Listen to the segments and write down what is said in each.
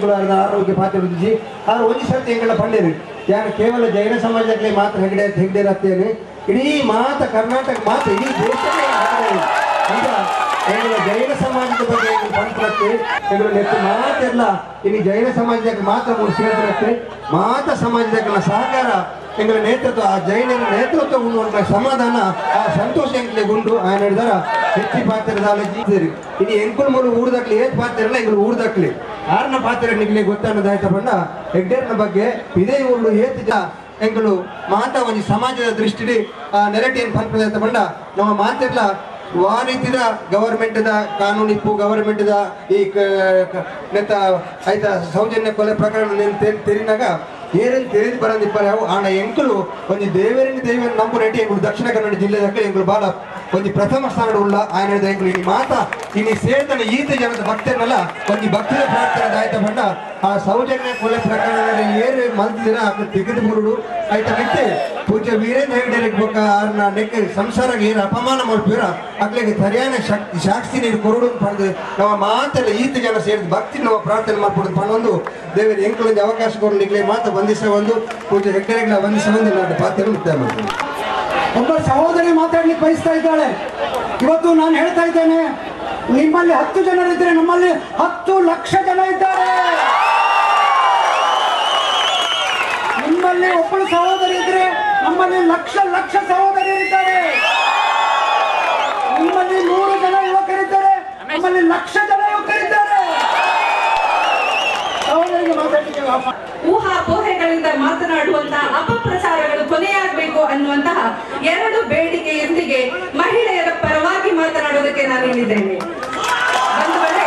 ಎಂಕುಲಾರದ ಆರೋಗ್ಯ ಪಾತ್ರ ವೃದ್ಧಿಸಿ ಆರು ಒಂದು ಸರ್ತಿ ಎಂಗಳ ಪಂಡೇರು ಯಾರು ಕೇವಲ ಜೈನ ಸಮಾಜಕ್ಕೆ ಮಾತ್ರ ಹೆಗ್ಡೆ ಹತ್ತೇನೆ ಇಡೀ ಮಾತ ಕರ್ನಾಟಕ ಮಾತ್ರ ಇಡೀ ದೇಶನೇ ಈಗ ಎಂಗಳ ಜೈನ ಸಮಾಜದ ಬಗ್ಗೆ ಪಂಚರತ್ತೆ ಎಂಗಳು ನೆಟ್ಟು ಮಾತೆಲ್ಲ ಇಡೀ ಜೈನ ಸಮಾಜಕ್ಕೆ ಮಾತ್ರ ಮೂರು ಸೇರಿರುತ್ತೆ ಮಾತ ಸಮಾಜದ ಸಹಕಾರ ಎಂಗಳ ನೇತೃತ್ವ ಆ ಜೈನರ ನೇತೃತ್ವ ಉಂಡು ಸಮಾಧಾನ ಆ ಸಂತೋಷ ಎಂಕ್ಲೆ ಉಂಡು ఆయన ಹೇಳಿದಾರ ಹೆಚ್ಚಿ ಪಾತ್ರದ ಜೀತಿರಿ ಇನ್ನು ಎಂಕುಲ್ ಮೂರು ಊರ್ದಕ್ಲಿ ಏತ್ ಪಾತ್ರಲ್ಲ ಎಂಗಳು ಊರ್ದಕ್ಲಿ ಆರನ ಪಾತ್ರ ನಿಗ್ಲಿ ಗೊತ್ತಾನದಾಯ್ತ ಬಂಡ ಹೆಗ್ಡೇರ್ನ ಬಗ್ಗೆ ಇದೇ ಊರ್ಲು ಏತ್ ಎಂಗಳು ಮಾತ ಒಂದು ಸಮಾಜದ ದೃಷ್ಟಿ ನೆರಟಿಯನ್ನು ಪಂಪದಾಯ್ತ ಬಂಡ ನಮ್ಮ ಮಾತೆಲ್ಲ ಆ ರೀತಿಯ ಗವರ್ಮೆಂಟ್ ಕಾನೂನು ಇಪ್ಪು ಗವರ್ಮೆಂಟ್ ಈ ನೆತ್ತ ಆಯ್ತಾ ಸೌಜನ್ಯ ಕೊಲೆ ಪ್ರಕರಣ ತೆರಿನಾಗ ಏನೇನು ತಿಳಿದು ಬರೋದಿಪ್ಪಾರೆ ಅವು ಆಣ ಎಂಕಲು ಒಂದು ದೇವರನ್ನು ನಂಬು ರೆಡ್ಡಿ ಎಂಗಳು ದಕ್ಷಿಣ ಕನ್ನಡ ಜಿಲ್ಲೆದಾಗ ಎಂಗಳು ಭಾಳ ಒಂದು ಪ್ರಥಮ ಸ್ಥಾನ ಉಳ್ಳ ఆయన ಹೇಳಿದ ಎಂಗಳು ಇನ್ನು ಮಾತ ಇನ್ನು ಸೇತನ ಈತ ಜನದ ಭಕ್ತರನ್ನೆಲ್ಲ ಒಂದು ಭಕ್ತರ ಪ್ರಾರ್ಥನೆ ಆಯ್ತಾ ಬಂಡ ಆ ಸೌಜನ್ಯ ಕೊಲೆ ಪ್ರಕರಣದಲ್ಲಿ ಏರು ಮಲ್ತಿದ್ದೀರ ತೆಗೆದು ಬರುಡು ಆಯ್ತಾ ಬಿಟ್ಟೆ ಪೂಜ್ಯ ವೀರೇಂದ್ರ ಹೆಗ್ಡೆರಿಗೆ ಬೇಕಾ ಅವ್ರನ್ನ ನೆಕ್ಕ ಸಂಸಾರಕ್ಕೆ ಏನು ಅಪಮಾನ ಮಾಡ್ತೀರ ಅಗ್ಲಿಗೆ ಸರಿಯಾದ ಶಾಸ್ತಿ ನೀರು ಕೊರಡು ಪಡೆದು ನಮ್ಮ ಮಾತೆಲ್ಲ ಈತ ಜನ ಸೇರಿದ ಭಕ್ತಿ ನಾವು ಪ್ರಾರ್ಥನೆ ಮಾಡ್ಕೊಡೋದು ಪಣ್ಣೊಂದು ದೇವರ ಎಂಕಲೊಂದು ಅವಕಾಶ ಕೊಡು ನಿಗ್ಲೆ ಮಾತು ಬಂಧಿಸ ಒಂದು ಪೂಜ್ಯ ಹೆಗ್ಡೆರೆಗಳ ಬಂಧಿಸ ಒಂದು ನಾನು ಪಾತ್ರ ಮುಕ್ತಾಯ ಮಾಡ್ತೀನಿ. ಒಬ್ಬ ಸಹೋದರಿ ಮಾತಾಡ್ಲಿಕ್ಕೆ ಬಯಸ್ತಾ ಇದ್ದಾಳೆ. ಇವತ್ತು ನಾನು ಹೇಳ್ತಾ ಇದ್ದೇನೆ, ನಿಮ್ಮಲ್ಲಿ 10 ಜನರಿದ್ರೆ ನಮ್ಮಲ್ಲಿ 10 ಲಕ್ಷ ಜನ ಇದ್ದಾರೆ. ನಿಮ್ಮಲ್ಲಿ ಒಬ್ಬಳು ಸಹೋದರಿ ಇದ್ರೆ ನಮ್ಮಲ್ಲಿ ಲಕ್ಷ ಲಕ್ಷ ಸಹೋದರಿಯರಿದ್ದಾರೆ. ನಿಮ್ಮಲ್ಲಿ 100 ಜನ ಯುವಕರಿದ್ದಾರೆ, ನಮ್ಮಲ್ಲಿ ಲಕ್ಷ ಜನ ಯುವಕರಿದ್ದಾರೆ. ಸಹೋದರಿಗೆ ಮಾತಾಡಲಿಕ್ಕೆ ಊಹಾಪೋಹೆಗಳಿಂದ ಮಾತನಾಡುವಂತಹ ಅಪಪ್ರಚಾರಗಳು ಕೊನೆಯಾಗಬೇಕು ಅನ್ನುವಂತಹ 2 ಬೇಡಿಕೆಯೊಂದಿಗೆ ಮಹಿಳೆಯರ ಪರವಾಗಿ ಮಾತನಾಡುವುದಕ್ಕೆ ನಾನು ಇಲ್ಲಿದ್ದೇನೆ. ಬಂಧುಗಳೇ,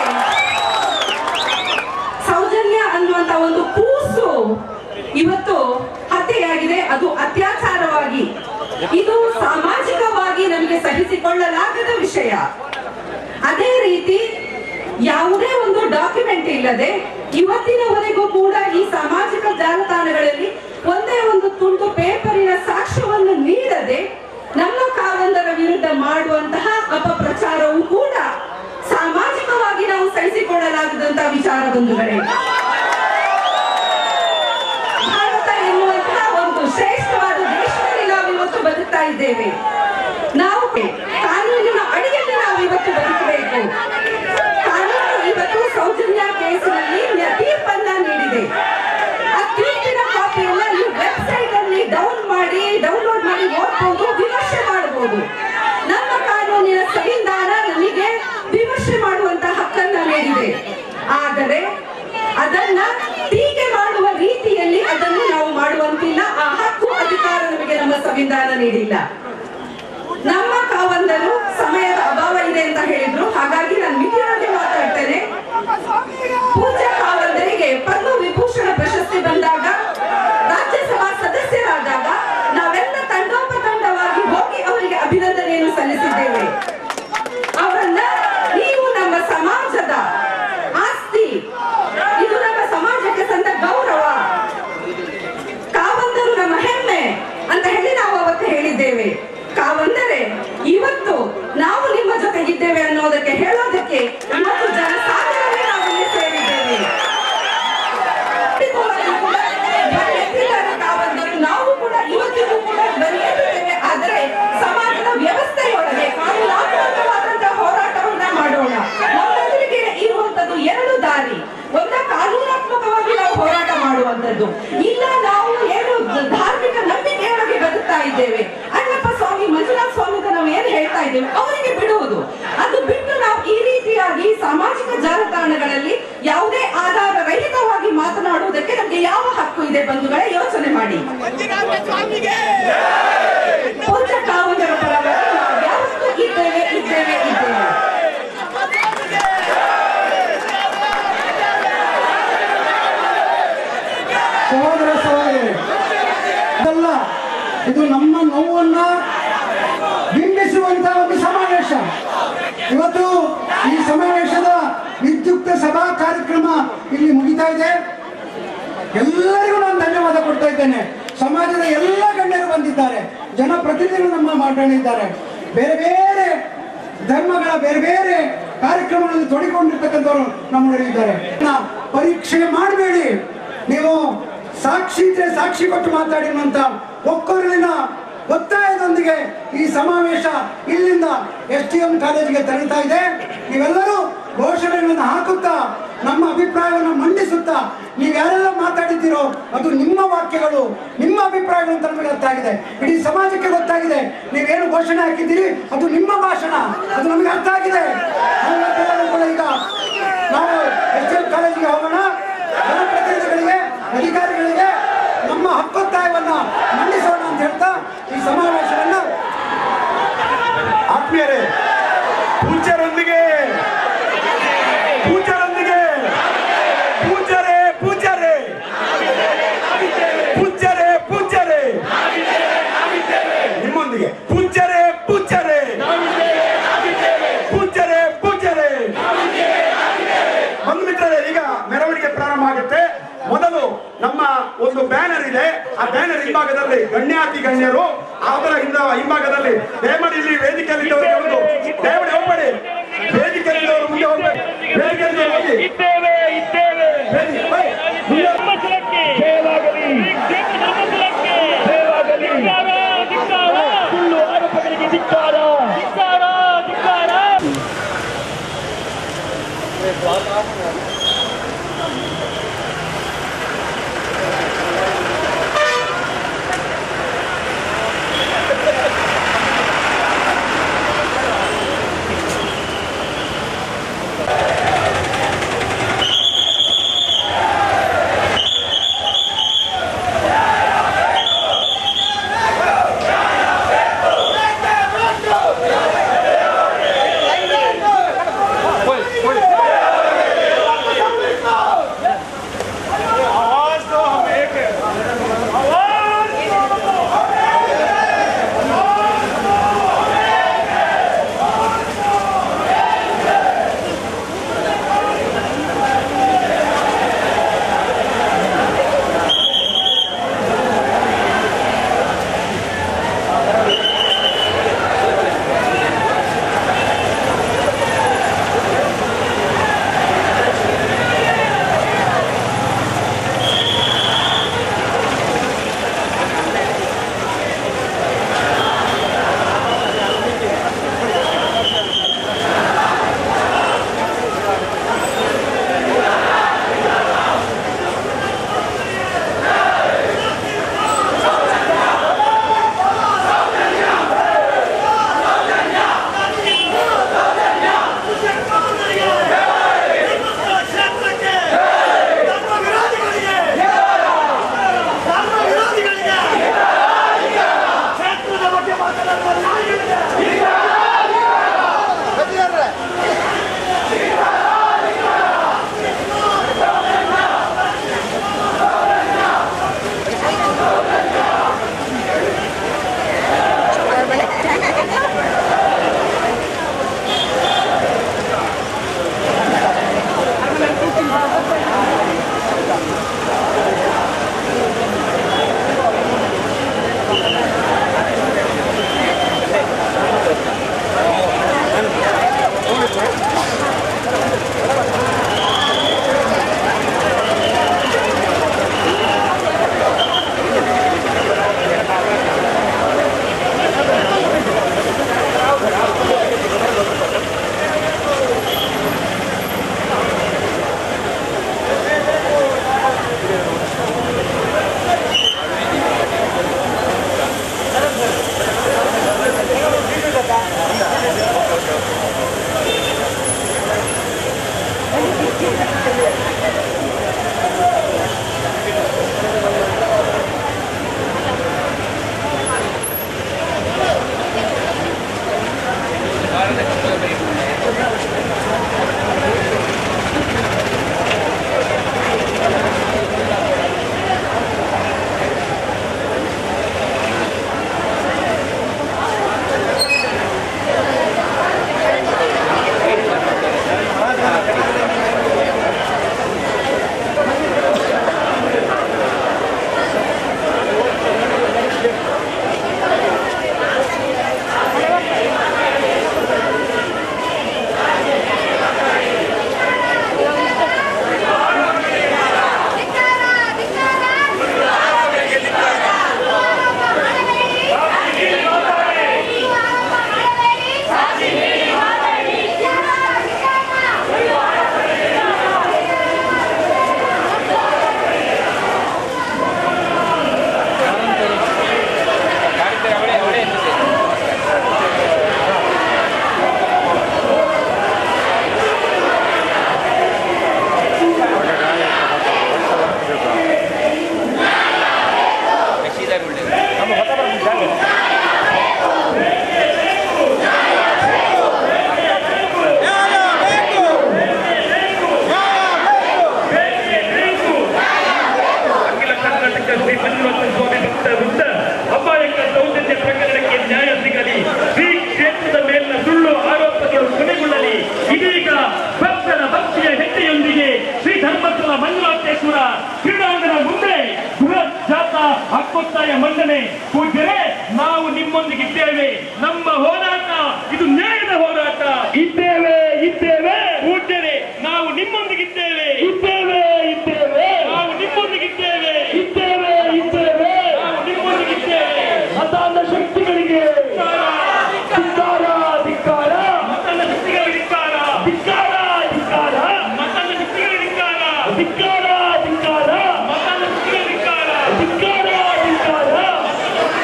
ಸೌಜನ್ಯ ಅನ್ನುವಂತ ಒಂದು ಕೂಸು ಇವತ್ತು ಹತ್ಯೆಯಾಗಿದೆ. ಅದು ಅತ್ಯಾಚಾರವಾಗಿ, ಇದು ಸಾಮಾಜಿಕವಾಗಿ ನಮಗೆ ಸಹಿಸಿಕೊಳ್ಳಲಾಗದ ವಿಷಯ. ಅದೇ ರೀತಿ ಯಾವುದೇ ಒಂದು ಡಾಕ್ಯುಮೆಂಟ್ ಇಲ್ಲದೆ ಇವತ್ತಿನವರೆಗೂ ಕೂಡ ಈ ಸಾಮಾಜಿಕ ಜಾಲತಾಣಗಳಲ್ಲಿ ಒಂದೇ ಒಂದು ತುಂಡು ಪೇಪರಿನ ಸಾಕ್ಷ್ಯವನ್ನು ನೀಡದೆ ನಮ್ಮ ಕಾವಂದರ ವಿರುದ್ಧ ಮಾಡುವಂತಹ ಅಪಪ್ರಚಾರವೂ ಕೂಡ ಸಾಮಾಜಿಕವಾಗಿ ನಾವು ಸಹಿಸಿಕೊಳ್ಳಲಾಗದಂತಹ ವಿಚಾರ. ಬಂಧುಗಳೇ, ಭಾರತ ಎನ್ನುವಂತಹ ಒಂದು ಶ್ರೇಷ್ಠವಾದ ದೇಶದಲ್ಲಿ ನಾವು ಇವತ್ತು ಬದುಕ್ತಾ ಇದ್ದೇವೆ. ನಾವು ಕಾನೂನಿನ ಅಡಿಯಲ್ಲಿ ನಾವು ಇವತ್ತು ಬದುಕಬೇಕು. ಇವತ್ತು ಸೌಜನ್ಯ ಕೇಸಿನಲ್ಲಿ ತೀರ್ಪನ್ನ ನೀಡಿದೆ. ಆ ತೀರ್ಪಿನ ಕಾಪಿಯನ್ನ ನೀವು ವೆಬ್ಸೈಟ್ ಅಲ್ಲಿ ಡೌನ್ಲೋಡ್ ಮಾಡಿ ಓದಬಹುದು, ವಿಮರ್ಶೆ ಮಾಡಬಹುದು. ನಮ್ಮ ಕಾನೂನಿನ ಸಂವಿಧಾನ ನಮಗೆ ವಿಮರ್ಶೆ ಮಾಡುವಂತ ಹಕ್ಕನ್ನ ನೀಡಿದೆ. ಆದರೆ ಅದನ್ನ ಟೀಕೆ ಮಾಡುವ ರೀತಿಯಲ್ಲಿ ಅದನ್ನು ನಾವು ಮಾಡುವಂತಿಲ್ಲ. ಆ ಹಕ್ಕು ಅಧಿಕಾರ ನಮಗೆ ನಮ್ಮ ಸಂವಿಧಾನ ನೀಡಿಲ್ಲ. ನಮ್ಮ ಕಾವಂದರು ಸಮಯದ ಅಭಾವ ಇದೆ ಅಂತ ಹೇಳಿದ್ರು, ಹಾಗಾಗಿ ನಾನು ಮಿತಿಯೊಳಗೆ ಮಾತಾಡ್ತೇನೆ. ಪೂಜ್ಯ ಕಾವಂದರಿಗೆ ಪದ್ಮ ವಿಭೂಷಣ ಪ್ರಶಸ್ತಿ ಬಂದಾಗ, ರಾಜ್ಯಸಭಾ ಸದಸ್ಯರಾದಾಗ ನಾವೆಲ್ಲ ತಂಡೋಪತಂಡವಾಗಿ ಹೋಗಿ ಅವರಿಗೆ ಅಭಿನಂದನೆಯನ್ನು ಸಲ್ಲಿಸಿದ್ದೇವೆ. ಅವರನ್ನ ನೀವು ನಮ್ಮ ಸಮಾಜದ ಆಸ್ತಿ, ಇದು ನಮ್ಮ ಸಮಾಜಕ್ಕೆ ಸಂದ ಗೌರವ, ಕಾವಂದರು ನಮ್ಮ ಹೆಮ್ಮೆ ಅಂತ ಹೇಳಿ ನಾವು ಅವತ್ತು ಹೇಳಿದ್ದೇವೆ. ಕಾವಂದರೆ ಇವತ್ತು ನಾವು ನಿಮ್ಮ ಜೊತೆಗಿದ್ದೇವೆ ಅನ್ನೋದಕ್ಕೆ ಹೇಳೋದಕ್ಕೆ ಇವತ್ತು ಜನಸಾಗರವೇ ನಾವಿಲ್ಲಿ ಸೇರಿದ್ದೇವೆ. ಕಾವಂದರು ನಾವು ಕೂಡ ಇವತ್ತಿಗೂ ಕೂಡ ಬರೆಯುತ್ತೇವೆ. ಆದರೆ ಸಮಾಜದ ವ್ಯವಸ್ಥೆಯೊಳಗೆ ಕಾನೂನಾತ್ಮಕವಾದಂತಹ ಹೋರಾಟವನ್ನ ಮಾಡೋಣ. ನಮ್ಮೆದುರಿಗೆ ಇರುವಂತದ್ದು 2 ದಾರಿ. ಒಂದ ಕಾನೂನಾತ್ಮಕವಾಗಿ ನಾವು ಹೋರಾಟ ಮಾಡುವಂತದ್ದು, ಇಲ್ಲ ನಾವು ಏನು ಧಾರ್ಮಿಕ ನಂಬಿಕೆಯೊಳಗೆ ಬದುಕ್ತಾ ಇದ್ದೇವೆ. ಅಣ್ಣಪ್ಪ ಸ್ವಾಮಿ, ಮಂಜುನಾಥ ಸ್ವಾಮಿ ನಾವು ಏನ್ ಹೇಳ್ತಾ ಇದ್ದೇವೆ ಅವರಿಗೆ ಬಿಡುವುದು. ಅದು ಬಿಟ್ಟು ನಾವು ಈ ರೀತಿಯಾಗಿ ಸಾಮಾಜಿಕ ಜಾಲತಾಣಗಳಲ್ಲಿ ಯಾವುದೇ ಆಧಾರ ರಹಿತವಾಗಿ ಮಾತನಾಡುವುದಕ್ಕೆ ನಮಗೆ ಯಾವ ಹಕ್ಕು ಇದೆ? ಬಂಧುಗಳೇ, ಯೋಚನೆ ಮಾಡಿ. ಪೂಜ್ಯ ಕಾವಂದರ ಪರವಾಗಿ ನಾವು ಯಾವತ್ತೂ ಇದ್ದೇವೆ. ಸಹೋದರ ಸಹೋದರಿ, ಇದಲ್ಲ, ಇದು ನಮ್ಮ ನೋವನ್ನ ಬಿಂಬಿಸುವಂತಹ ಒಂದು ಸಮಾವೇಶ. ಇವತ್ತು ಈ ಸಮಾವೇಶದ ವಿದ್ಯುಕ್ತ ಸಭಾ ಕಾರ್ಯಕ್ರಮ ಇಲ್ಲಿ ಮುಗಿತಾ ಇದೆ. ಎಲ್ಲರಿಗೂ ನಾನು ಧನ್ಯವಾದ ಕೊಡ್ತಾ ಇದ್ದೇನೆ. ಸಮಾಜದ ಎಲ್ಲ ಗಣ್ಯರು ಬಂದಿದ್ದಾರೆ, ಜನಪ್ರತಿನಿಧಿಗಳು ನಮ್ಮ ಮಾತನಾಡಿದ್ದಾರೆ. ಬೇರೆ ಬೇರೆ ಧರ್ಮಗಳ ಬೇರೆ ಬೇರೆ ಕಾರ್ಯಕ್ರಮಗಳಲ್ಲಿ ತೊಡಗಿಕೊಂಡಿರ್ತಕ್ಕಂಥವ್ರು ನಮ್ಮಲ್ಲಿ ಇದ್ದಾರೆ. ಪರೀಕ್ಷೆ ಮಾಡಬೇಡಿ, ನೀವು ಸಾಕ್ಷಿ ಇದ್ರೆ ಸಾಕ್ಷಿ ಕೊಟ್ಟು ಮಾತಾಡಿರುವಂತ ಒಕ್ಕೊರಲಿನ ಒತ್ತಾಯದೊಂದಿಗೆ ಈ ಸಮಾವೇಶ ಇಲ್ಲಿಂದ STM ಕಾಲೇಜಿಗೆ ತೆರಳುತ್ತಾ ಇದೆ. ನೀವೆಲ್ಲರೂ ಘೋಷಣೆಗಳನ್ನು ಹಾಕುತ್ತಾ ನಮ್ಮ ಅಭಿಪ್ರಾಯವನ್ನು ಮಂಡಿಸುತ್ತಾ ನೀವ್ಯಾರೆಲ್ಲ ಮಾತಾಡಿದ್ದೀರೋ ಅದು ನಿಮ್ಮ ವಾಕ್ಯಗಳು, ನಿಮ್ಮ ಅಭಿಪ್ರಾಯಗಳು ಅಂತ ನಮಗೆ ಗೊತ್ತಾಗಿದೆ, ಇಡೀ ಸಮಾಜಕ್ಕೆ ಗೊತ್ತಾಗಿದೆ. ನೀವೇನು ಘೋಷಣೆ ಹಾಕಿದ್ದೀರಿ ಅದು ನಿಮ್ಮ ಭಾಷಣ, ಅದು ನಮಗೆ ಅರ್ಥ ಆಗಿದೆ. ಈಗ ನಾವು STM ಕಾಲೇಜಿಗೆ ಹೋಗೋಣ, ಜನಪ್ರತಿನಿಧಿಗಳಿಗೆ ಅಧಿಕಾರಿಗಳಿಗೆ ನಮ್ಮ ಹಕ್ಕೊತ್ತಾಯವನ್ನ ಮಂಡಿಸೋಣ ಅಂತ ಹೇಳ್ತಾ ಈ ಸಮಾವೇಶವನ್ನು ಆತ್ಮೀಯರೇ, ಪೂಜ್ಯರೊಂದಿಗೆ ಪೂಜ್ಯರೇ ಪೂಜ್ಯರೇ ಪೂಜ್ಯರೇ ಪೂಜ್ಯರೇ ನಿಮ್ಮೊಂದಿಗೆ ಪೂಜ್ಯರೇ ಪೂಜ್ಯರೇ ಪೂಜ್ಯರೇ ಪೂಜ್ಯರೇ. ಬಂಧು ಮಿತ್ರರೇ, ಈಗ ಮೆರವಣಿಗೆ ಪ್ರಾರಂಭ ಆಗುತ್ತೆ. ಮೊದಲು ನಮ್ಮ ಒಂದು ಬ್ಯಾನರ್ ಇದೆ, ಆ ಬ್ಯಾನರ್ ಹಿಂಭಾಗದಲ್ಲಿ ಗಣ್ಯಾತಿ ಗಣ್ಯರು, ಅದರ ಹಿಂಭಾಗದಲ್ಲಿ ದಯಮಾಡಿ ಇಲ್ಲಿ ವೇದಿಕೆಯಲ್ಲಿದ್ದವರಿಗೆ ಒಂದು ದಯಮಾಡಿ ಹೋಗ್ಬೇಡಿ, ವೇದಿಕೆಯಲ್ಲಿದ್ದವರು ಮುಂದೆ ಹೋಗ್ಬೇಕು, ವೇದಿಕೆಯಲ್ಲಿ ಹೋಗಿ ಸುಳ್ಳು ಆರೋಪಗಳಿಗೆ ಧಿಕ್ಕಾರ. ಬಸವರಾಜೇಶ್ವರ ಕ್ರೀಡಾಂಗಣ ಮುಂದೆ ಬೃಹತ್ ಜಾಥಾ ಹಕ್ಕೊತ್ತಾಯ ಮಂಡನೆ. ಪೂಜ್ಯರೇ, ನಾವು ನಿಮ್ಮೊಂದಿಗಿದ್ದೇವೆ. ನಮ್ಮ ಹೋರಾಟ ಇದು ನ್ಯಾಯದ ಹೋರಾಟ. ಇದ್ದೇವೆ ಪೂಜ್ಯರೇ, ನಾವು ನಿಮ್ಮೊಂದಿಗಿದ್ದೇವೆ. ನಾವು ನಿಮ್ಮೊಂದಿಗಿದ್ದೇವೆ. ನಾವು ನಿಮ್ಮೊಂದಿಗಿದ್ದೇವೆ. ಮತಾಂಧ ಶಕ್ತಿಗಳಿಗೆ ಧಿಕ್ಕಾರ, ಮತದ ಶಕ್ತಿಗಳಿಗೆ ಧಿಕ್ಕಾರ, ಮತದ ಶಕ್ತಿಗಳಿಗೆ ಧಿಕ್ಕಾರ, ಧಿಕ್ಕಾರ, ಮತದ ಶಕ್ತಿಗಳಿಗೆ ಧಿಕ್ಕಾರ, ಧಿಕ್ಕಾರ.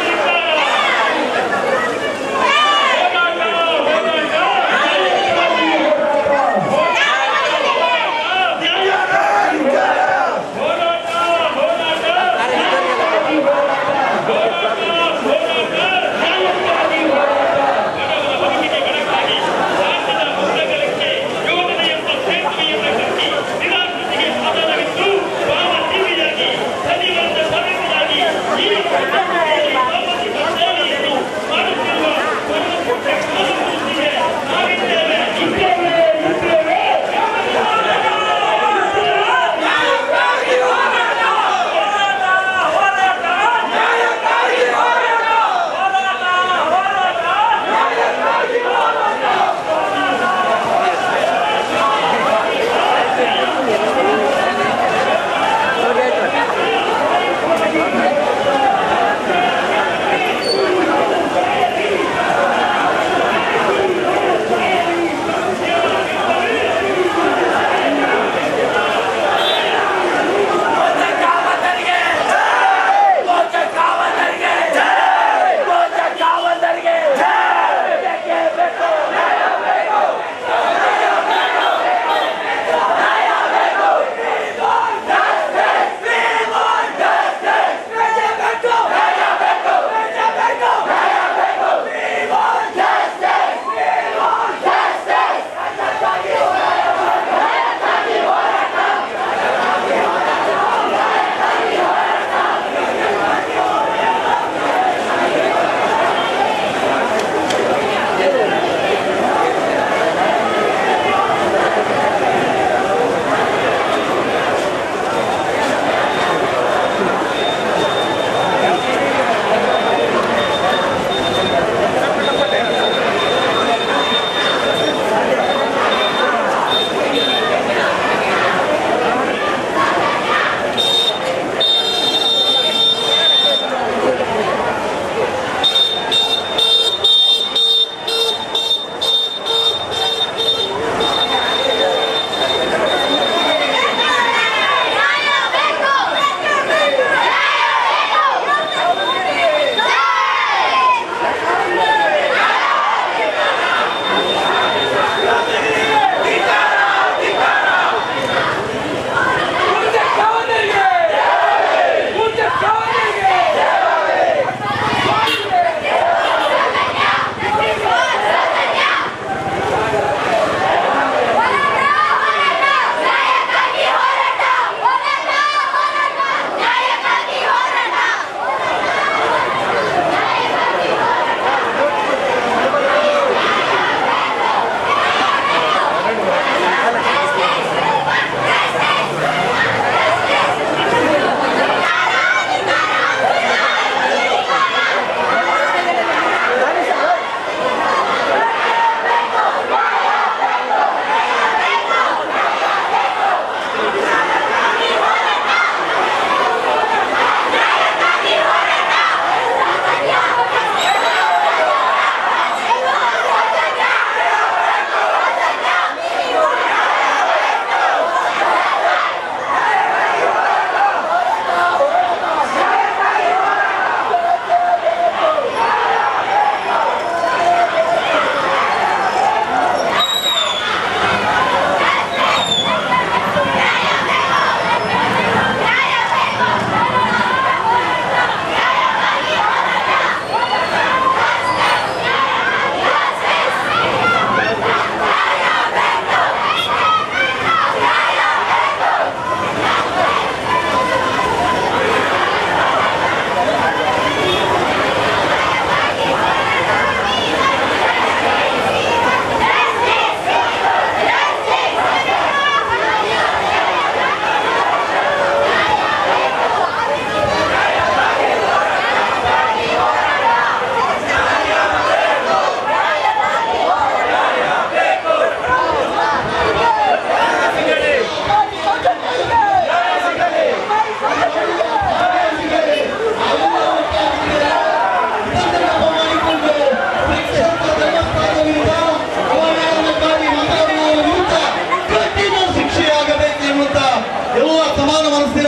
ಹೋರಾಟ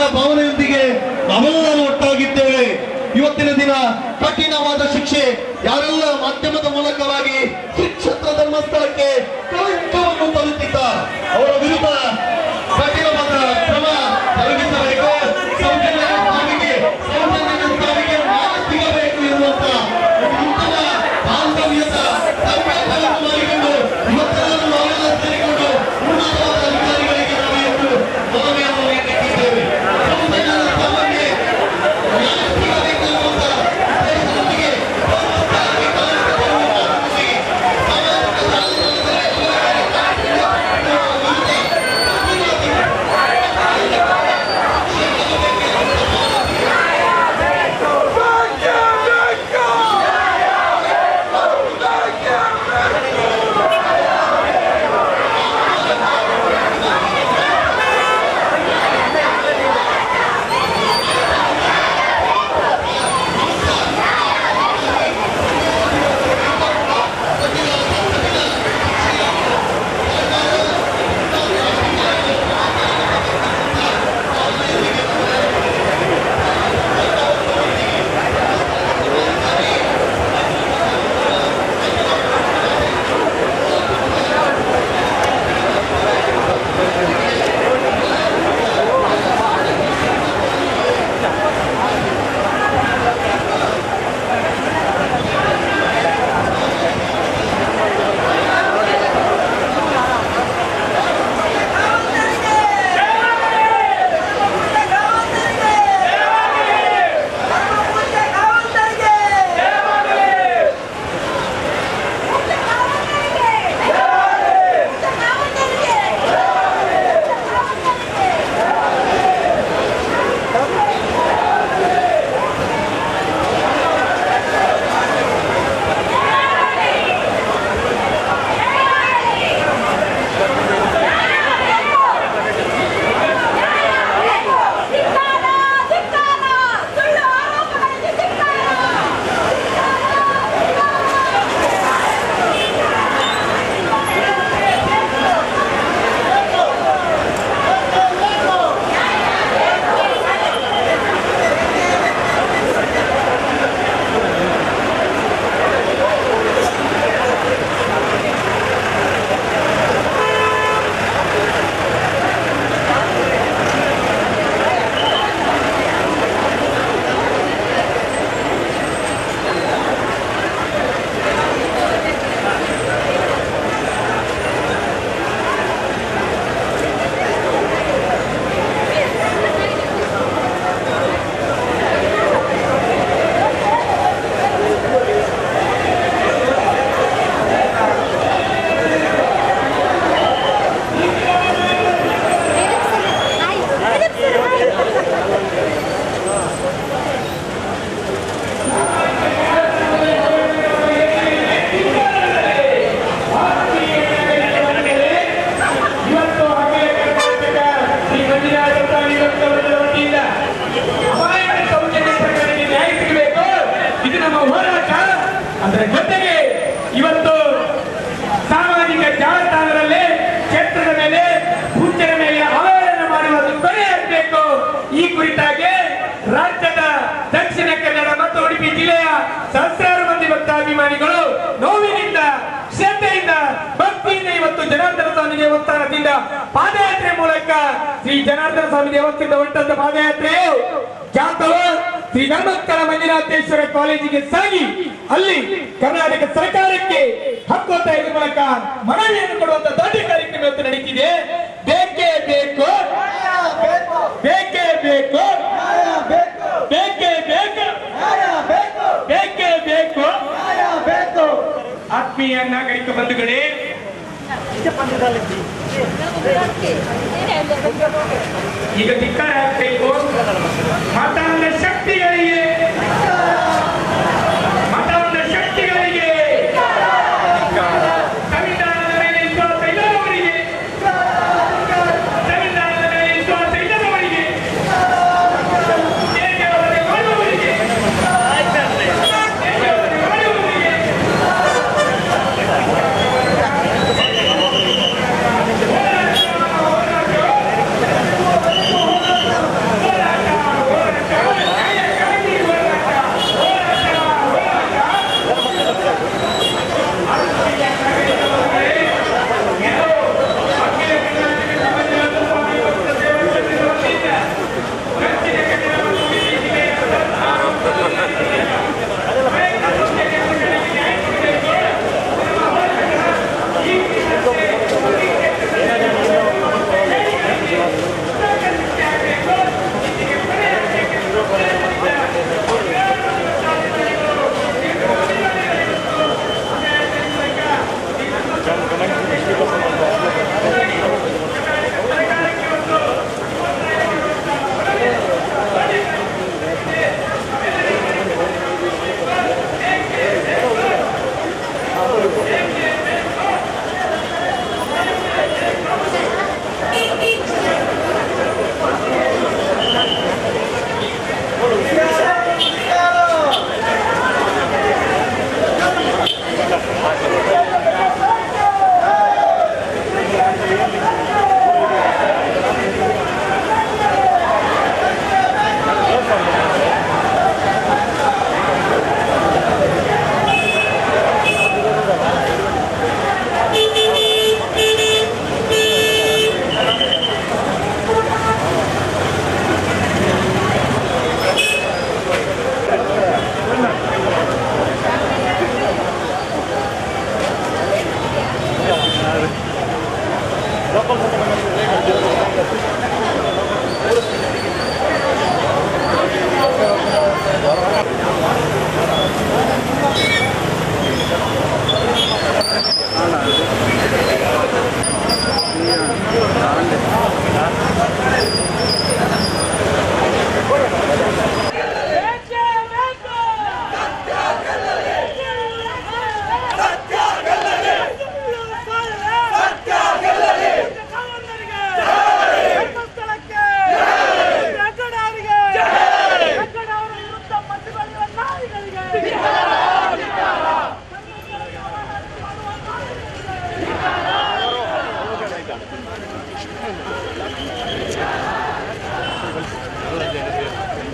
ಭಾವನೆಯೊಂದಿಗೆ ನಾವೆಲ್ಲರೂ ಒಟ್ಟಾಗಿದ್ದೇವೆ. ಇವತ್ತಿನ ದಿನ ಕಠಿಣವಾದ ಶಿಕ್ಷೆ ಯಾರೆಲ್ಲ ಮಾಧ್ಯಮದ ಮೂಲಕವಾಗಿ ಶ್ರೀಕ್ಷೇತ್ರ ಧರ್ಮಸ್ಥಳಕ್ಕೆ ಕಳಂಕವನ್ನು ತರುತ್ತಿದ್ದ ಅವರ ವಿರುದ್ಧ ಕಠಿಣವಾದ ಕ್ರಮ ಜರುಗಿಸಬೇಕು. ಸೌಜನ್ಯ ಸ್ವಾಮಿಗೆ ನ್ಯಾಯ ಸಿಗಬೇಕು ಎನ್ನುವಂತ ಉತ್ತಮ ಬಾಂಧವ್ಯದ ಸಂಕಲ್ಪವನ್ನು ಮಾಡಿಕೊಂಡು ಇವತ್ತೆಲ್ಲರೂ ನಾವೆಲ್ಲ ಸೇರಿಕೊಂಡು ಉನ್ನತವಾದ ಅಧಿಕಾರಿಗಳಿಗೆ ನಾವು ಎಂದು ಮನವಿಯನ್ನು ನೀಡಿದ್ದೇವೆ. ಸೌಜನ್ಯ ಸ್ವಾಮಿಗೆ ನ್ಯಾಯ ಸಿಗಬೇಕು ಎನ್ನುವಂತ ಉದ್ದೇಶದೊಂದಿಗೆ ಸಹಸ್ರಾರು ಮಂದಿ ಭಕ್ತಾಭಿಮಾನಿಗಳು ನೋವಿನಿಂದ ಶ್ರದ್ಧೆಯಿಂದ ಭಕ್ತಿಯಿಂದ ಇವತ್ತು ಜನಾರ್ದನ ಸ್ವಾಮಿ ದೇವಸ್ಥಾನದಿಂದ ಪಾದಯಾತ್ರೆ ಮೂಲಕ ಶ್ರೀ ಜನಾರ್ದನ ಸ್ವಾಮಿ ದೇವಸ್ಥಾನದ ಹೊರಟಂತ ಪಾದಯಾತ್ರೆಯು ಜಾತವ ಶ್ರೀ ಧರ್ಮಸ್ಥಳ ಮಂಜುನಾಥೇಶ್ವರ ಕಾಲೇಜಿಗೆ ಸಾಗಿ ಅಲ್ಲಿ ಕರ್ನಾಟಕ ಸರ್ಕಾರಕ್ಕೆ ಹಕ್ಕೊತ್ತಾಯದ ಮೂಲಕ ಮನವಿಯನ್ನು ಕೊಡುವಂತ ದೊಡ್ಡ ಕಾರ್ಯಕ್ರಮ ಇವತ್ತು ನಡೀತಿದೆ. ಬೇಕೇ ಬೇಕು, ಬೇಕೇ ಬೇಕು, ಬೇಕೇ ಬೇಕು, ಬೇಕೇ ಬೇಕು. ಆತ್ಮೀಯ ನಾಗರಿಕ ಬಂಧುಗಳೇ, ಈಗ ಧಿಕ್ಕಾರ ಹಾಕಬೇಕು. ಮತದ ಶಕ್ತಿಗಳಿಗೆ, ಮತದ ಶಕ್ತಿಗಳಿಗೆ, ಸಂವಿಧಾನದ ಮೇಲೆ ವಿಶ್ವಾಸ ಇಲ್ಲದವರಿಗೆ, ಸಂವಿಧಾನದ ಮೇಲೆ ವಿಶ್ವಾಸ ಇಲ್ಲದವರಿಗೆ, ಮಾಡುವವರಿಗೆ, ಮಾಡುವವರಿಗೆ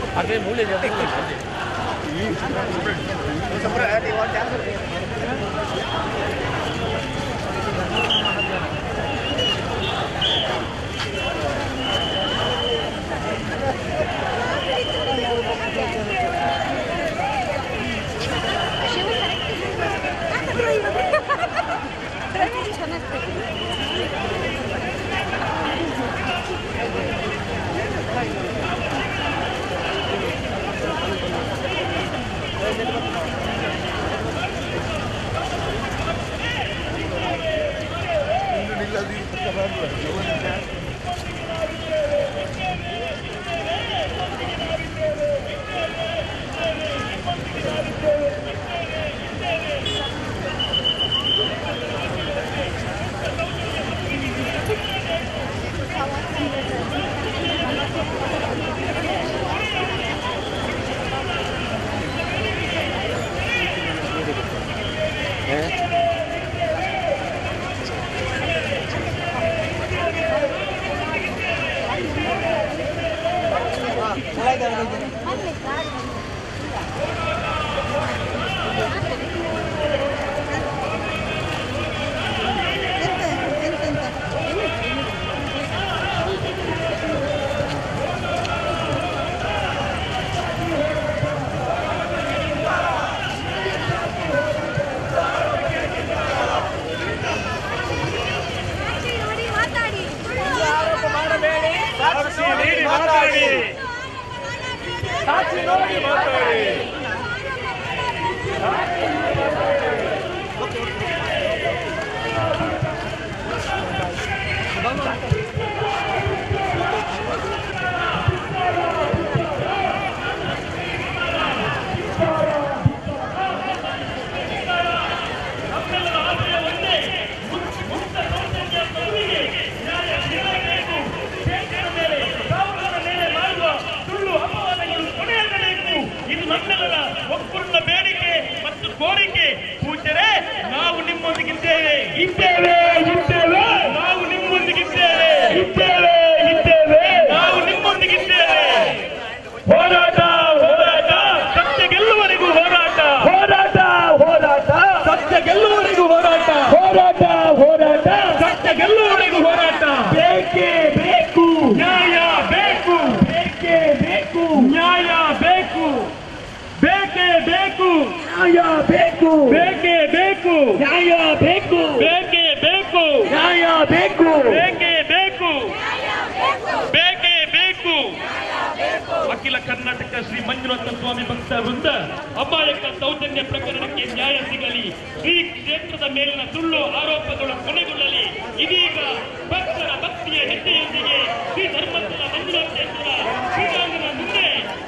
ಅಖಿಲ ಕರ್ನಾಟಕ ಶ್ರೀ ಮಂಜುನಾಥ ಸ್ವಾಮಿ ಭಕ್ತ ವೃಂದ ಅಮಾಯಕ ದೌರ್ಜನ್ಯ ಪ್ರಕರಣಕ್ಕೆ ನ್ಯಾಯ ಸಿಗಲಿ, ಶ್ರೀ ಕ್ಷೇತ್ರದ ಮೇಲಿನ ಸುಳ್ಳು ಆರೋಪಗಳು ಕೊನೆಗೊಳ್ಳಲಿ. ಇದೀಗ ಭಕ್ತರ ಭಕ್ತಿಯ ಹೆಜ್ಜೆಯೊಂದಿಗೆ ಶ್ರೀ ಧರ್ಮಸ್ಥಳ ಮಂಜುನಾಥೇಶ್ವರ ಶ್ರೀರಾಮನ ಮುಂದೆ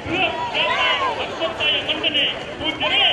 ಒತ್ತಾಯ ಮಂಡನೆ. ಪೂಜ್ಯರೇ,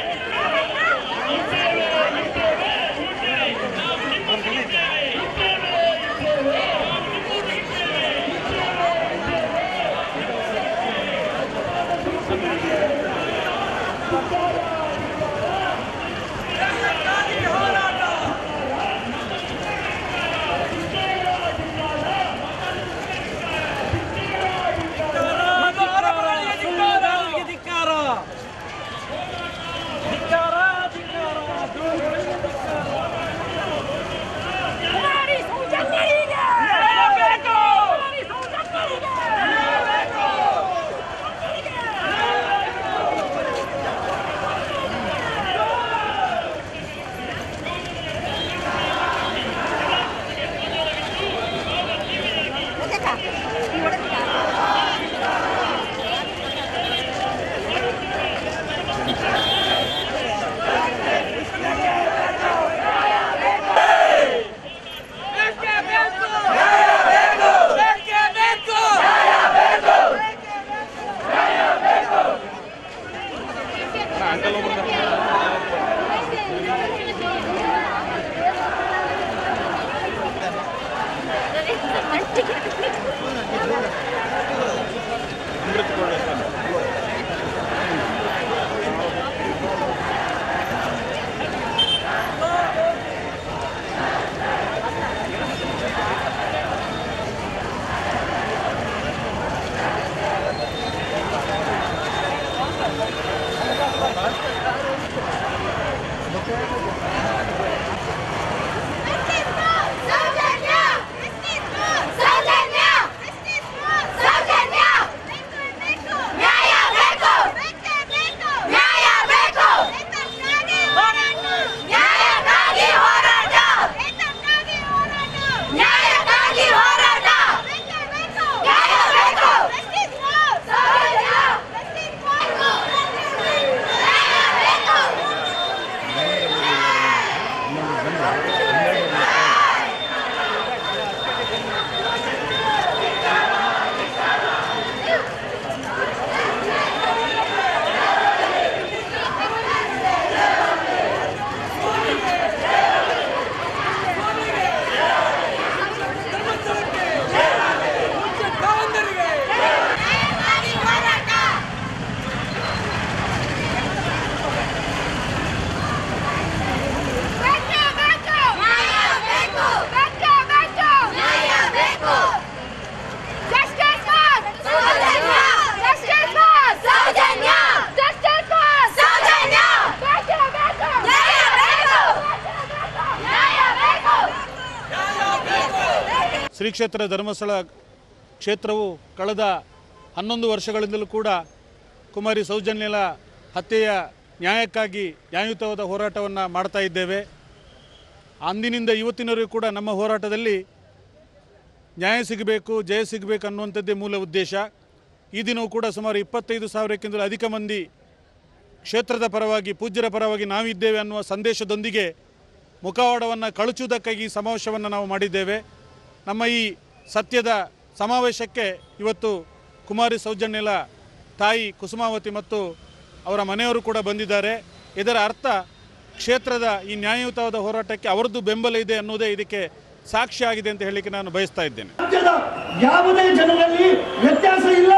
ಶ್ರೀ ಕ್ಷೇತ್ರ ಧರ್ಮಸ್ಥಳ ಕ್ಷೇತ್ರವು ಕಳೆದ 11 ವರ್ಷಗಳಿಂದಲೂ ಕೂಡ ಕುಮಾರಿ ಸೌಜನ್ಯಲ ಹತ್ಯೆಯ ನ್ಯಾಯಕ್ಕಾಗಿ ನ್ಯಾಯಯುತವಾದ ಹೋರಾಟವನ್ನು ಮಾಡ್ತಾ ಇದ್ದೇವೆ. ಅಂದಿನಿಂದ ಇವತ್ತಿನವರೆಗೂ ಕೂಡ ನಮ್ಮ ಹೋರಾಟದಲ್ಲಿ ನ್ಯಾಯ ಸಿಗಬೇಕು, ಜಯ ಸಿಗಬೇಕು ಅನ್ನುವಂಥದ್ದೇ ಮೂಲ ಉದ್ದೇಶ. ಈ ದಿನವೂ ಕೂಡ ಸುಮಾರು 25,000ಕ್ಕಿಂತಲೂ ಅಧಿಕ ಮಂದಿ ಕ್ಷೇತ್ರದ ಪರವಾಗಿ, ಪೂಜ್ಯರ ಪರವಾಗಿ ನಾವಿದ್ದೇವೆ ಅನ್ನುವ ಸಂದೇಶದೊಂದಿಗೆ ಮುಖವಾಡವನ್ನು ಕಳಚುವುದಕ್ಕಾಗಿ ಈ ಸಮಾವೇಶವನ್ನು ನಾವು ಮಾಡಿದ್ದೇವೆ. ನಮ್ಮ ಈ ಸತ್ಯದ ಸಮಾವೇಶಕ್ಕೆ ಇವತ್ತು ಕುಮಾರಿ ಸೌಜನ್ಯಲ ತಾಯಿ ಕುಸುಮಾವತಿ ಮತ್ತು ಅವರ ಮನೆಯವರು ಕೂಡ ಬಂದಿದ್ದಾರೆ. ಇದರ ಅರ್ಥ ಕ್ಷೇತ್ರದ ಈ ನ್ಯಾಯಯುತವಾದ ಹೋರಾಟಕ್ಕೆ ಅವರದ್ದು ಬೆಂಬಲ ಇದೆ ಅನ್ನೋದೇ ಇದಕ್ಕೆ ಸಾಕ್ಷಿಯಾಗಿದೆ ಅಂತ ಹೇಳಲಿಕ್ಕೆ ನಾನು ಬಯಸ್ತಾ ಇದ್ದೇನೆ. ಯಾವುದೇ ಜನರಲ್ಲಿ ವ್ಯತ್ಯಾಸ ಇಲ್ಲ,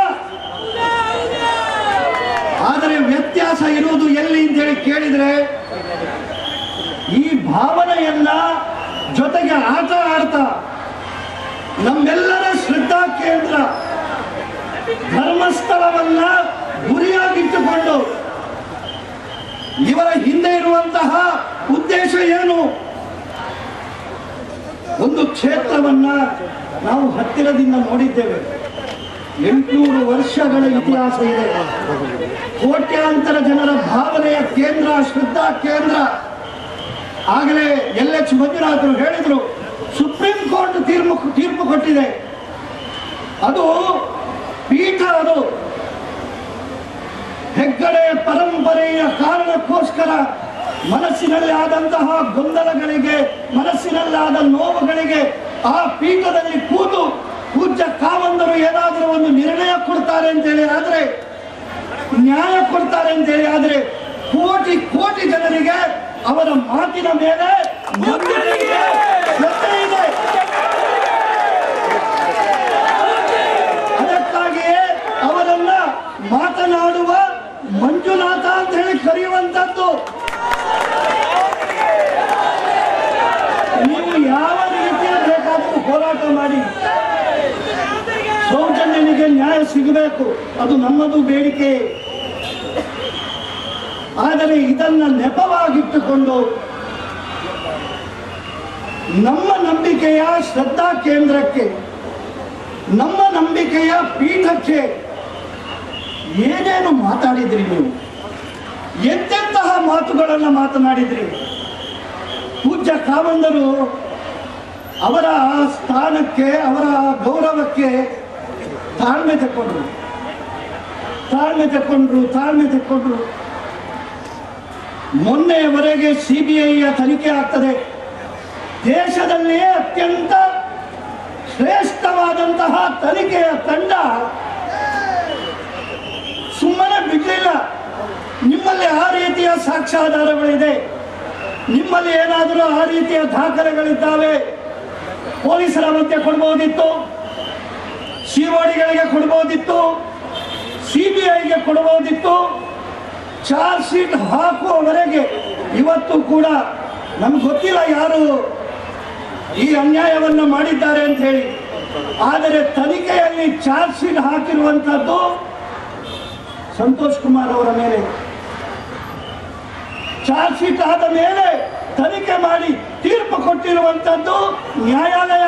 ಆದರೆ ವ್ಯತ್ಯಾಸ ಇರುವುದು ಎಲ್ಲಿ ಅಂತ ಹೇಳಿ ಕೇಳಿದ್ರೆ ಈ ಭಾವನೆಯನ್ನ ಜೊತೆಗೆ ಆಟ ಆಡ್ತಾ ನಮ್ಮೆಲ್ಲರ ಶ್ರದ್ಧಾ ಕೇಂದ್ರ ಧರ್ಮಸ್ಥಳವನ್ನ ಗುರಿಯಾಗಿಟ್ಟುಕೊಂಡು ಇವರ ಹಿಂದೆ ಇರುವಂತಹ ಉದ್ದೇಶ ಏನು? ಒಂದು ಕ್ಷೇತ್ರವನ್ನ ನಾವು ಹತ್ತಿರದಿಂದ ನೋಡಿದ್ದೇವೆ. 800 ವರ್ಷಗಳ ಇತಿಹಾಸ ಇದೆ. ಕೋಟ್ಯಾಂತರ ಜನರ ಭಾವನೆಯ ಕೇಂದ್ರ, ಶ್ರದ್ಧಾ ಕೇಂದ್ರ. ಆಗಲೇ LH ಮಂಜುನಾಥರು ಹೇಳಿದ್ರು, ಸುಪ್ರೀಂ ಕೋರ್ಟ್ ತೀರ್ಪು ಕೊಟ್ಟಿದೆ. ಅದು ಪೀಠ, ಅದು ಹೆಗ್ಗಡೆ ಪರಂಪರೆಯ ಕಾರಣಕ್ಕೋಸ್ಕರ ಮನಸ್ಸಿನಲ್ಲಿ ಆದಂತಹ ಗೊಂದಲಗಳಿಗೆ, ಮನಸ್ಸಿನಲ್ಲಾದ ನೋವುಗಳಿಗೆ ಆ ಪೀಠದಲ್ಲಿ ಕೂತು ಪೂಜ್ಯ ಕಾವಂದರು ಏನಾದರೂ ಒಂದು ನಿರ್ಣಯ ಕೊಡ್ತಾರೆ ಅಂತೇಳಿ ಆದ್ರೆ, ನ್ಯಾಯ ಕೊಡ್ತಾರೆ ಅಂತೇಳಿ ಆದ್ರೆ ಕೋಟಿ ಕೋಟಿ ಜನರಿಗೆ ಅವರ ಮಾತಿನ ಮೇಲೆ ಶ್ರದ್ಧೆ ಇದೆ. ಅದಕ್ಕಾಗಿಯೇ ಅವರನ್ನ ಮಾತನಾಡುವ ಮಂಜುನಾಥ ಅಂತ ಹೇಳಿ ಕರೆಯುವಂತದ್ದು. ನೀವು ಯಾವ ರೀತಿಯ ಬೇಕಾದರೂ ಹೋರಾಟ ಮಾಡಿ, ಸೌಜನ್ಯನಿಗೆ ನ್ಯಾಯ ಸಿಗಬೇಕು, ಅದು ನಮ್ಮದು ಬೇಡಿಕೆ. ಆದರೆ ಇದನ್ನ ನೆಪವಾಗಿಟ್ಟುಕೊಂಡು ನಮ್ಮ ನಂಬಿಕೆಯ ಶ್ರದ್ಧಾ ಕೇಂದ್ರಕ್ಕೆ, ನಮ್ಮ ನಂಬಿಕೆಯ ಪೀಠಕ್ಕೆ ಏನೇನು ಮಾತಾಡಿದ್ರಿ ನೀವು? ಎಂತೆಂತಹ ಮಾತುಗಳನ್ನು ಮಾತನಾಡಿದ್ರಿ? ಪೂಜ್ಯ ಕಾವಂದರು ಅವರ ಸ್ಥಾನಕ್ಕೆ, ಅವರ ಗೌರವಕ್ಕೆ ತಾಳ್ಮೆ ತಕ್ಕೊಂಡ್ರು. ಮೊನ್ನೆಯವರೆಗೆ CBIಯ ತನಿಖೆ ಆಗ್ತದೆ, ದೇಶದಲ್ಲಿಯೇ ಅತ್ಯಂತ ಶ್ರೇಷ್ಠವಾದಂತಹ ತನಿಖೆಯ ತಂಡ ಸುಮ್ಮನೆ ಬಿಡಲಿಲ್ಲ. ನಿಮ್ಮಲ್ಲಿ ಆ ರೀತಿಯ ಸಾಕ್ಷ್ಯಾಧಾರಗಳಿದೆ, ನಿಮ್ಮಲ್ಲಿ ಏನಾದರೂ ಆ ರೀತಿಯ ದಾಖಲೆಗಳಿದ್ದಾವೆ, ಪೊಲೀಸರ ಮಧ್ಯೆ ಕೊಡ್ಬೋದಿತ್ತು, CODಗಳಿಗೆ ಕೊಡ್ಬೋದಿತ್ತು, CBIಗೆ ಕೊಡ್ಬೋದಿತ್ತು. ಚಾರ್ಜ್ ಶೀಟ್ ಹಾಕುವವರೆಗೆ ಇವತ್ತು ಕೂಡ ನಮ್ಗೆ ಗೊತ್ತಿಲ್ಲ ಯಾರು ಈ ಅನ್ಯಾಯವನ್ನು ಮಾಡಿದ್ದಾರೆ ಅಂತ ಹೇಳಿ. ಆದರೆ ತನಿಖೆಯಲ್ಲಿ ಚಾರ್ಜ್ ಶೀಟ್ ಹಾಕಿರುವಂತದ್ದು ಸಂತೋಷ್ ಕುಮಾರ್ ಅವರ ಮೇಲೆ. ಚಾರ್ಜ್ ಶೀಟ್ ಆದ ಮೇಲೆ ತನಿಖೆ ಮಾಡಿ ತೀರ್ಪು ಕೊಟ್ಟಿರುವಂತದ್ದು ನ್ಯಾಯಾಲಯ.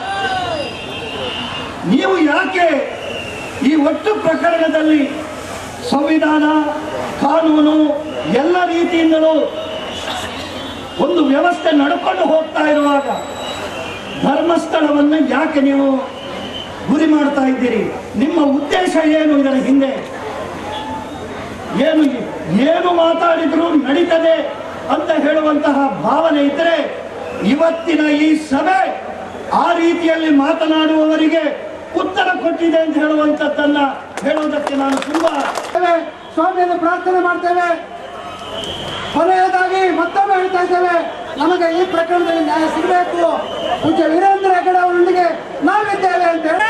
ನೀವು ಯಾಕೆ ಈ ಒಟ್ಟು ಪ್ರಕರಣದಲ್ಲಿ ಸಂವಿಧಾನ, ಕಾನೂನು ಎಲ್ಲ ರೀತಿಯಿಂದಲೂ ಒಂದು ವ್ಯವಸ್ಥೆ ನಡ್ಕೊಂಡು ಹೋಗ್ತಾ ಇರುವಾಗ ಧರ್ಮಸ್ಥಳವನ್ನು ಯಾಕೆ ನೀವು ಗುರಿ ಮಾಡ್ತಾ ಇದ್ದೀರಿ? ನಿಮ್ಮ ಉದ್ದೇಶ ಏನು? ಇದರ ಹಿಂದೆ ಏನು ಮಾತಾಡಿದ್ರು ನಡೀತದೆ ಅಂತ ಹೇಳುವಂತಹ ಭಾವನೆ ಇದ್ದರೆ ಇವತ್ತಿನ ಈ ಸಭೆ ಆ ರೀತಿಯಲ್ಲಿ ಮಾತನಾಡುವವರಿಗೆ ಉತ್ತರ ಕೊಟ್ಟಿದೆ ಅಂತ ಹೇಳುವಂಥದ್ದನ್ನ ಹೇಳುವುದಕ್ಕೆ ನಾನು ತುಂಬಾ ಸ್ವಾಮಿಯನ್ನು ಪ್ರಾರ್ಥನೆ ಮಾಡ್ತೇವೆ. ಕೊನೆಯದಾಗಿ ಮತ್ತೊಮ್ಮೆ ಹೇಳ್ತಾ ಇದ್ದೇವೆ, ನಮಗೆ ಈ ಪ್ರಕರಣದಲ್ಲಿ ನ್ಯಾಯ ಸಿಗಬೇಕು. ಪೂಜ್ಯ ವೀರೇಂದ್ರ ಹೆಗಡೆ ಅವರೊಂದಿಗೆ ನಾವಿದ್ದೇವೆ ಅಂತ ಹೇಳಿ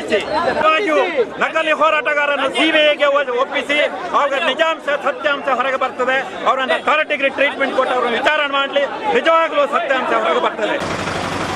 ಹೆಚ್ಚಿಸಿ ನಿಜವಾಗಿಯೂ ನಕಲಿ ಹೋರಾಟಗಾರರನ್ನು ಸಿಬಿಐಗೆ ಒಪ್ಪಿಸಿ ಅವ್ರಿಗೆ ನಿಜಾಂಶ ಸತ್ಯಾಂಶ ಹೊರಗೆ ಬರ್ತದೆ. ಅವರನ್ನು ಥರ್ಡ್ ಡಿಗ್ರಿ ಟ್ರೀಟ್ಮೆಂಟ್ ಕೊಟ್ಟು ಅವರನ್ನು ವಿಚಾರಣೆ ಮಾಡಲಿ, ನಿಜವಾಗ್ಲೂ ಸತ್ಯಾಂಶ ಹೊರಗೆ ಬರ್ತದೆ.